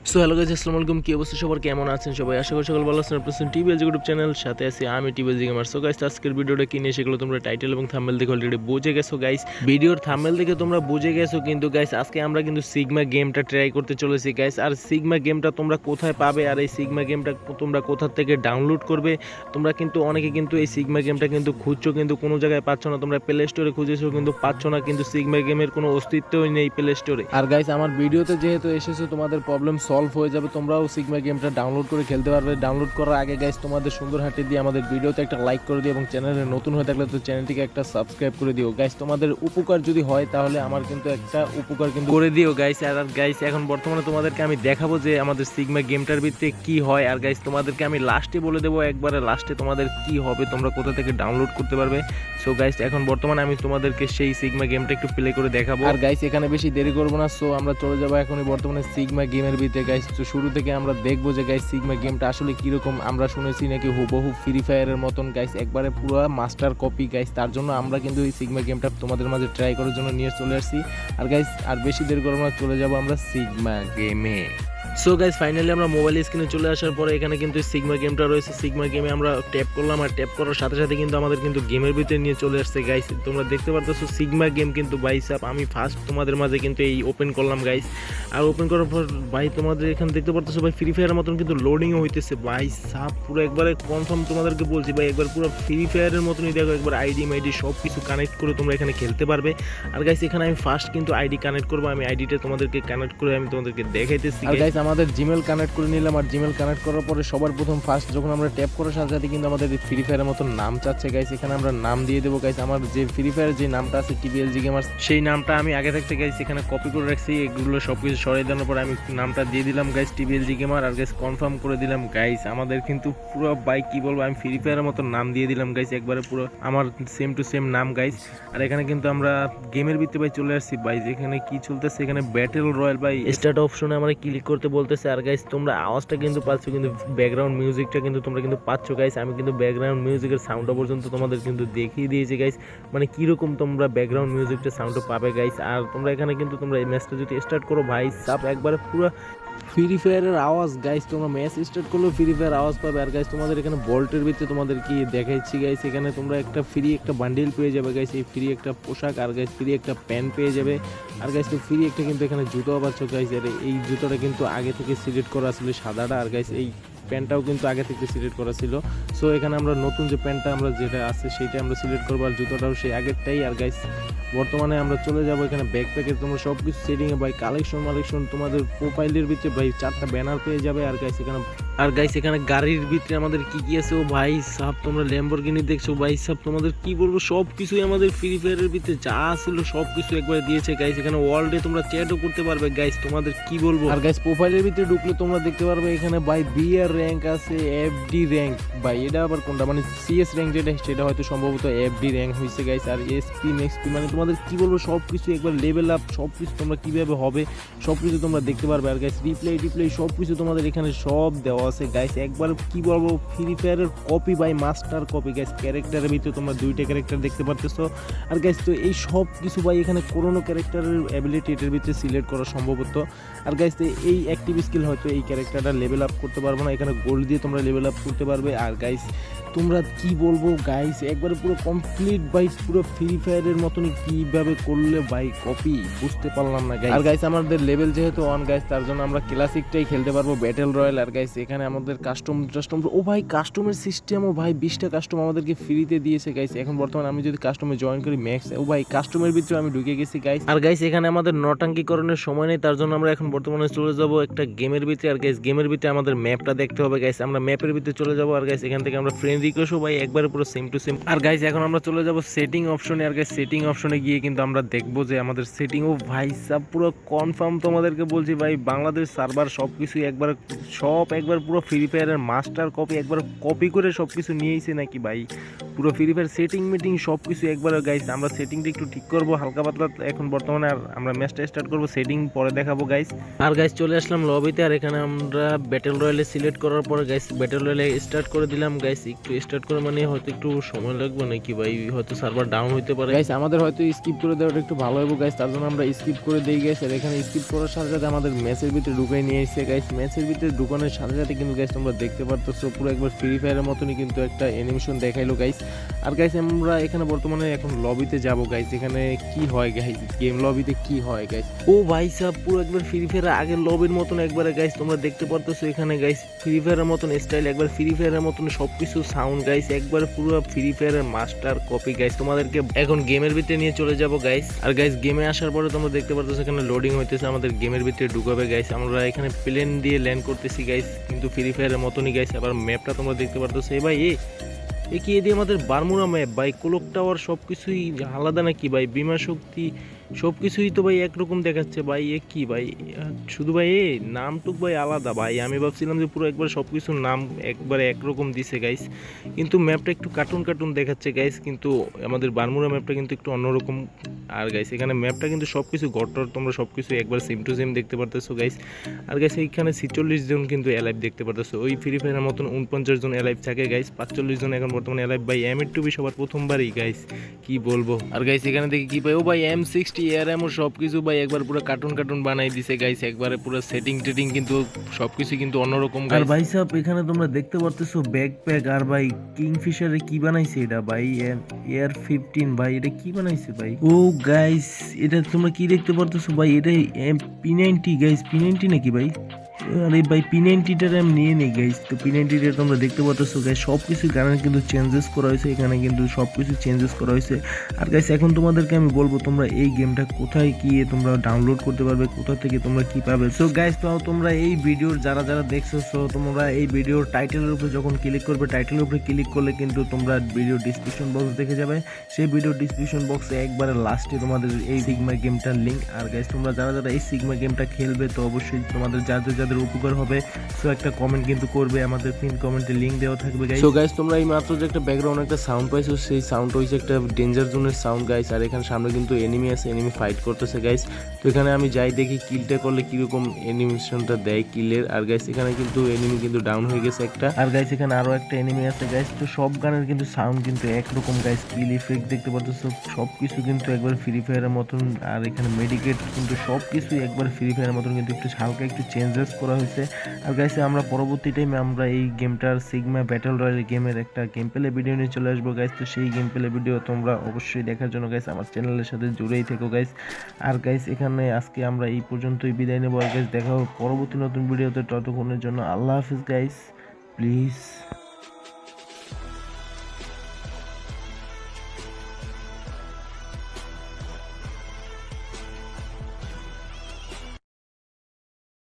So hello guys, আসসালামু আলাইকুম। কি অবস্থা সবার, কেমন আছেন সবাই? আশা করি সকল ভালো আছেন। আপনাদের টিভিএলজি ইউটিউব চ্যানেল সাথে আছি আমি টিভিএলজি গেমার। সো গাইস, আজকের ভিডিওটা কি নিয়ে সেগুলো তোমরা টাইটেল এবং থাম্বনেল দেখে অলরেডি বুঝে গেছো গাইস। ভিডিওর থাম্বনেল দেখে তোমরা বুঝে গেছো, কিন্তু গাইস আজকে আমরা কিন্তু সিগমা গেমটা ট্রাই করতে চলেছি গাইস। আর সিগমা গেমটা তোমরা কোথায় পাবে, আর এই সিগমা গেমটা তোমরা কোথা থেকে ডাউনলোড করবে? তোমরা কিন্তু অনেকে কিন্তু এই সিগমা গেমটা কিন্তু খুঁজছো, কিন্তু কোনো জায়গায় পাচ্ছ না। তোমরা প্লে স্টোরে খুঁজেছো কিন্তু পাচ্ছ না, কিন্তু সিগমা গেমের কোনো অস্তিত্বই নেই প্লে স্টোরে। আর গাইস, আমার ভিডিওতে যেহেতু এসেছো, তোমাদের প্রবলেম সলভ হয়ে যাবে। তোমরাও সিগমা গেমটা ডাউনলোড করে খেলতে পারবে। ডাউনলোড করার আগে গাইস, তোমাদের সুন্দর হাতে দিয়ে আমাদের ভিডিওতে একটা লাইক করে দিও, এবং চ্যানেলে নতুন হয়ে থাকলে তো চ্যানেলটিকে একটা সাবস্ক্রাইব করে দিও গাইস। তোমাদের উপকার যদি হয় তাহলে আমার কিন্তু একটা উপকার কিন্তু করে দিও গাইস। আর গাইস, এখন বর্তমানে তোমাদেরকে আমি দেখাবো যে আমাদের সিগমা গেমটার ভিতরে কি হয়। আর গাইস, তোমাদেরকে আমি লাস্টে বলে দেবো, একবারে লাস্টে তোমাদের কি হবে, তোমরা কোথা থেকে ডাউনলোড করতে পারবে। সো গাইস, এখন বর্তমানে আমি তোমাদেরকে সেই সিগমা গেমটা একটু প্লে করে দেখাবো। আর গাইস, এখানে বেশি দেরি করবো না। সো আমরা চলে যাবো এখনই বর্তমানে সিগমা গেমের ভিতরে গাইস। তো শুরু থেকে আমরা দেখবো যে গাইস সিগমা গেমটা আসলে কিরকম। আমরা শুনেছি নাকি হুবহু ফ্রি ফায়ারের মতন গাইস, একবারে পুরো মাস্টার কপি গাইস। তার জন্য আমরা কিন্তু এই সিগমা গেমটা তোমাদের মাঝে ট্রাই করার জন্য নিয়ে চলে আসছি। আর গাইস, আর বেশি দেরি করবো না, চলে যাবো আমরা সিগমা গেমে। সো গাইস, ফাইনালি আমরা মোবাইল স্ক্রিনে চলে আসার পরে এখানে কিন্তু সিগমা গেমটা রয়েছে। সিগমা গেমে আমরা ট্যাপ করলাম, আর ট্যাপ করার সাথে সাথে কিন্তু আমাদের কিন্তু গেমের ভিতরে নিয়ে চলে আসছে গাইস। তোমরা দেখতে পারতেছো সিগমা গেম কিন্তু বাইসাপ আমি ফার্স্ট তোমাদের মাঝে কিন্তু এই ওপেন করলাম গাইস। আর ওপেন করার পর ভাই তোমাদের এখানে দেখতে পারতেছো ভাই ফ্রি ফায়ারের মতন কিন্তু লোডিংও হইতেছে বাইসাপ। পুরো একবারে কনফার্ম তোমাদেরকে বলছি ভাই, একবার পুরো ফ্রি ফায়ারের মতনই দেখো, একবার আইডি মাইডি সব কিছু কানেক্ট করে তোমরা এখানে খেলতে পারবে। আর গাইস, এখানে আমি ফার্স্ট কিন্তু আইডি কানেক্ট করবো। আমি আইডিটা তোমাদেরকে কানেক্ট করে আমি তোমাদেরকে দেখাইতেছি। আর গাইস, আমাদের জিমেল কানেক্ট করে নিলাম। আর জিমেল কানেক্ট করার পরে সবার প্রথম ফার্স্ট যখন আমরা ট্যাপ করার সাথে সাথে কিন্তু আমাদের ফ্রি ফায়ারের মতো নাম চাচ্ছে গাইস। এখানে আমরা নাম দিয়ে দেবো গাইস। আমার যে ফ্রি ফায়ারের যে নামটা আছে টিবিএলজি গেমার, সেই নামটা আমি আগে থাকতে গাইস এখানে কপি করে রাখছি। এগুলো সব কিছু সরিয়ে দেওয়ার পরে আমি নামটা দিয়ে দিলাম গাইস টিবিএলজি গেমার। আর গাইস কনফার্ম করে দিলাম গাইস। আমাদের কিন্তু পুরো বাই কি বলবো, আমি ফ্রি ফায়ারের মতো নাম দিয়ে দিলাম গাইস, একবারে পুরো আমার সেম টু সেম নাম গাইস। আর এখানে কিন্তু আমরা গেমের ভিতরে ভাই চলে আসছি ভাই। যেখানে কি চলতেছে, এখানে ব্যাটেল রয়্যাল ভাই স্টার্ট অপশনে আমরা ক্লিক করতে বলতেছে। আর গাইস, তোমরা আওয়াজটা কিন্তু পাচ্ছ, কিন্তু ব্যাকগ্রাউন্ড মিউজিকটা কিন্তু তোমরা কিন্তু পাচ্ছ গাইস। আমি কিন্তু ব্যাকগ্রাউন্ড মিউজিকের সাউন্ডটা পর্যন্ত তোমাদের কিন্তু দেখিয়ে দিয়েছি গাইস, মানে কীরকম তোমরা ব্যাকগ্রাউন্ড মিউজিকটা সাউন্ডটা পাবে গাইস। আর তোমরা এখানে কিন্তু তোমরা এই ম্যাচটা যদি স্টার্ট করো ভাই সাপ, একবারে পুরো ফ্রি ফায়ারের আওয়াজ গাইস। তোমরা ম্যাচ স্টার্ট করলেও ফ্রি ফায়ার আওয়াজ পাবে। আর গাইস, তোমাদের এখানে বল্টের ভিতরে তোমাদের কি দেখাচ্ছি গাইস, এখানে তোমরা একটা ফ্রি একটা বান্ডিল পেয়ে যাবে গাইস, এই ফ্রি একটা পোশাক। আর গাইস, ফ্রি একটা প্যান্ট পেয়ে যাবে। আর গাইস, তো ফ্রি একটা কিন্তু এখানে জুতো পাচ্ছ গাইস। আর এই জুতোটা কিন্তু আগে থেকে সিলেক্ট করা ছিল সাদাটা। আর গাইস, এই প্যান্টটাও কিন্তু আগে থেকে সিলেক্ট করা ছিল। সো এখানে আমরা নতুন যে প্যান্টটা আমরা যেটা আছে সেইটা আমরা সিলেক্ট করবো, আর জুতোটাও সেই আগেরটাই। আর গাইস, বর্তমানে আমরা চলে যাবো এখানে ব্যাকপ্যাকের তোমরা সব কিছু সেটিংয়ে ভাই কালেকশন তোমাদের প্রোফাইলের ভিতরে ভাই 4টা ব্যানার পেয়ে যাবে। আর গাইস এখানে গাড়ির ভিতরে আমাদের কি কি আছে ও ভাই সাব, তোমরা ল্যাম্বরগিনি দেখছো ভাই সাব। তোমাদের কি বলবো, সব কিছুই আমাদের ফ্রি ফায়ারের ভিতরে যা ছিল সব কিছু একবার দিয়েছে গাইস। এখানে ওয়ার্ল্ডে তোমরা চ্যাটও করতে পারবে গাইস, তোমাদের কি বলবো। আর গাইস, প্রোফাইলের ভিতরে ঢুকলে তোমরা দেখতে পারবে এখানে ভাই বিআর র্যাঙ্ক আছে, এফডি র্যাঙ্ক ভাই। এটা আবার কোনটা, মানে সিএস র্যাঙ্ক যেটা সেটা হয়তো সম্ভবত এফডি র্যাঙ্ক হয়েছে গাইস। আর এসপি নেক্সপি, মানে তোমাদের কি বলবো সব কিছু একবার লেভেল আপ, সব কিছু তোমরা কীভাবে হবে সব কিছু তোমরা দেখতে পারবে। আর গাইস, রিপ্লাই সব কিছু তোমাদের এখানে সব দেওয়া আছে গাইস। একবার কি বলবো, ফ্রি ফায়ারের copy by master copy guys. ক্যারেক্টারের ভিতরে তোমরা 2টা ক্যারেক্টার দেখতে পারতেছো। আর গাইস, তো এই সব কিছু ভাই এখানে কোনো ক্যারেক্টারের অ্যাবিলিটি এটার ভিতরে সিলেক্ট করা সম্ভবত। আর গাইস, তো এই অ্যাক্টিভ স্কিল হয়তো এই ক্যারেক্টারটা লেভেল আপ করতে পারবো না, এখানে গোল্ড দিয়ে তোমরা লেভেল আপ করতে পারবে। আর গাইস, তোমরা কি বলবো গাইস, একবারে পুরো কমপ্লিট ভাই পুরো ফ্রি ফায়ারের মতনই কিভাবে করলে ভাই কপি, বুঝতে পারলাম না গাইস। আর গাইস, আমাদের লেভেল যেহেতু অন গাইস, তার জন্য আমরা ক্লাসিকটাই খেলতে পারবো, ব্যাটেল রয়্যাল। আর গাইস, এখানে আমাদের কাস্টম ও ভাই কাস্টমের সিস্টেমও ভাই 20টা কাস্টম আমাদেরকে ফ্রিতে দিয়েছে গাইস। এখন বর্তমানে আমি যদি কাস্টমে জয়েন করি ম্যাক্স, ও ভাই কাস্টমের ভিতরে আমি ঢুকে গেছি গাইস। আর গাইস, এখানে আমাদের নটাঙ্কিকরণের সময় নেই, তার জন্য আমরা এখন বর্তমানে চলে যাব একটা গেমের ভিতরে। আর গাইস, গেমের ভিতরে আমাদের ম্যাপটা দেখতে হবে গাইস, আমরা ম্যাপের ভিতরে চলে যাব। আর গাইস, এখান থেকে আমরা ফ্রেন্ড রিকোয়েস্টও ভাই একবারে পুরো সেম টু সেম। আর গাইস, এখন আমরা চলে যাব সেটিং অপশনে। আর গাইস, সেটিং অপশনে গিয়ে কিন্তু আমরা দেখবো যে আমাদের সেটিংও ভাই সব পুরো কনফার্ম তোমাদেরকে বলছি ভাই, বাংলাদেশ সার্ভার সব কিছু একবার পুরো ফ্রি ফায়ারের মাস্টার কপি, একবার কপি করে সব কিছু নিয়েছে নাকি ভাই, পুরো ফ্রি ফায়ার সেটিং মিটিং সব কিছু একবারে গাইস আমরা সেটিংটা একটু ঠিক করবো হালকা পাতলা এখন বর্তমানে। আর আমরা ম্যাচটা স্টার্ট করবো, সেটিং পরে দেখাবো গাইস। আর গাইস চলে আসলাম লবিতে, আর এখানে আমরা ব্যাটেল রয়্যালে সিলেক্ট করার পরে গাইস ব্যাটেল রয়্যালে স্টার্ট করে দিলাম গাইস। একটু স্টার্ট করে মানে হয়তো একটু সময় লাগবে নাকি ভাই, হয়তো সার্ভার ডাউন হইতে পারে গাইস, আমাদের হয়তো স্কিপ করে দেওয়াটা একটু ভালো হবে গাইস, তার জন্য আমরা স্কিপ করে দিই গাইস। আর এখানে স্কিপ করার সাথে সাথে আমাদের ম্যাচের ভিতরে ঢুকাই নিয়ে এসেছে গাইস। ম্যাচের ভিতরে ঢুকানোর সাথে সাথে কিন্তু গাইস তোমরা দেখতে পারতেছো পুরো একবার ফ্রি ফায়ারের মতনই কিন্তু একটা অ্যানিমেশন দেখাইলো গাইস। আর গাইস আমরা এখানে বর্তমানে এখন লবিতে যাব গাইস, এখানে কি হয় গাইস, গেম লবিতে কি হয় গাইস। ও ভাই সাহেব পুরো একবার ফ্রি ফায়ার আগের লবির মতন একবারে গাইস তোমরা দেখতে পারতেছো এখানে গাইস ফ্রি ফায়ারের মতন স্টাইল, একবার ফ্রি ফায়ারের মতন সবকিছু সাউন্ড গাইস, একবার পুরো ফ্রি ফায়ারের মাস্টার কপি গাইস। তোমাদেরকে এখন গেমের ভিতরে নিয়ে চলে যাব গাইস। আর গাইস গেমে আসার পরে তোমরা দেখতে পারতেছো এখানে লোডিং হইতেছে, আমাদের গেমের ভিতরে ঢুকাবে গাইস। আমরা এখানে প্লেন দিয়ে ল্যান্ড করতেছি গাইস, কিন্তু ফ্রি ফায়ারের মতনই গাইস। আবার ম্যাপটা তোমরা দেখতে পারতেছো এ ভাই এ কি এদিকে আমাদের বারমুড়া ম্যাপ ভাই, কোলক টাওয়ার সবকিছুই আলাদা নাকি ভাই, বিমা শক্তি সবকিছুই তো ভাই একরকম দেখাচ্ছে ভাই। এ কি ভাই শুধু ভাই নামটুক ভাই আলাদা ভাই, আমি ভাবছিলাম যে পুরো একবার সবকিছুর নাম একবারে একরকম দিছে গাইস, কিন্তু ম্যাপটা একটু কার্টুন কার্টুন দেখাচ্ছে গাইস, কিন্তু আমাদের বারমুড়া ম্যাপটা কিন্তু একটু অন্যরকম। আর গাইস এখানে ম্যাপটা কিন্তু সবকিছু ঘরটর তোমরা সবকিছু একবার সেম টু সেম দেখতে পারতেছো গাইস। আর গাইস এইখানে 46 জন কিন্তু অ্যালাইভ দেখতে পারতেছো, ওই ফ্রি ফায়ারের মতন 49 জন অ্যালাইভ থাকে গাইস, 45 জন এখন বর্তমানে অ্যালাইভ ভাই। M2 সবার প্রথমবারই গাইস, কি বলবো। আর গাইস এখানে দেখি কি ভাই, ও ভাই M60 ARM ও সবকিছু ভাই একবার পুরো কার্টুন কার্টুন বানাই দিছে গাইস, একবারে পুরো সেটিং টেটিং কিন্তু সবকিছু কিন্তু অন্যরকম গাইস। আর ভাই সাহেব এখানে তোমরা দেখতে পারতেছো ব্যাকপ্যাক, আর ভাই কিংফিশারে কি বানাইছে এটা ভাই, AR-15 ভাই এটা কি বানাইছে ভাই। ও গাইস এটা তোমরা কি দেখতে পারতেছো ভাই, এটা P90 গাইস, P90 নাকি ভাই। আরে ভাই P90টার আমি নিয়ে নেই গাইস, তো P90টা তোমরা দেখতে পাচ্ছ গাইস সব কিছু গানের কিন্তু চেঞ্জেস করা হয়েছে, এখানে কিন্তু সব কিছু চেঞ্জেস করা হয়েছে। আর গাইস এখন তোমাদেরকে আমি বলবো তোমরা এই গেমটা কোথায় গিয়ে তোমরা ডাউনলোড করতে পারবে, কোথা থেকে তোমরা কি পাবে। সো গাইস তো তোমরা এই ভিডিওর যারা যারা দেখছো, সো তোমরা এই ভিডিওর টাইটেলের উপরে যখন ক্লিক করবে, টাইটেলের উপরে ক্লিক করলে কিন্তু তোমরা ভিডিও ডিসক্রিপশন বক্স দেখে যাবে, সেই ভিডিও ডিসক্রিপশন বক্সে একবারে লাস্টে তোমাদের এই সিগমা গেমটার লিঙ্ক। আর গাইস তোমরা যারা যারা এই সিগমা গেমটা খেলবে তো অবশ্যই তোমাদের যাদের যাদের উপকার হবে, সো একটা কমেন্ট কিন্তু করবে, আমাদের পিন কমেন্টে লিংক দেওয়া থাকবে গাইস। সো গাইস তোমরা এই মাত্র যে একটা ব্যাকগ্রাউন্ড একটা সাউন্ড পাইছো, সেই সাউন্ড হইছে একটা ডেঞ্জার জোনের সাউন্ড গাইস। আর এখানে সামনে কিন্তু এনিমি আছে, এনিমি ফাইট করতেছে গাইস। তো এখানে আমি যাই দেখি কিলটা করলে কিরকম অ্যানিমেশনটা দেয় কিলের। আর গাইস এখানে কিন্তু এনিমি কিন্তু ডাউন হয়ে গেছে একটা, আর গাইস এখানে আরো একটা এনিমি আছে গাইস। তো সব গানের কিন্তু সাউন্ড কিন্তু একরকম গাইস, কিল ইফেক্ট দেখতে পারতেছো সবকিছু কিন্তু একবার ফ্রি ফায়ারের মতন। আর এখানে মেডিকেট কিন্তু সবকিছু একবার ফ্রি ফায়ারের মতন, কিন্তু একটু হালকা একটু চেঞ্জেস করা হয়েছে। আর গাইস আমরা পরবর্তী টাইমে আমরা এই গেমটার সিগমা ব্যাটল রয়্যাল গেমের একটা গেম প্লে ভিডিও নিয়ে চলে আসবো গাইস। তো সেই গেম প্লে ভিডিও তোমরা অবশ্যই দেখার জন্য গাইস আমার চ্যানেলের সাথে জুড়েই থেকো গাইস। আর গাইস এখানে আজকে আমরা এই পর্যন্তই বিদায় নেবো। আর গাইস দেখা হবে পরবর্তী নতুন ভিডিওতে, ততক্ষণের জন্য আল্লাহ হাফিজ গাইস, প্লিজ।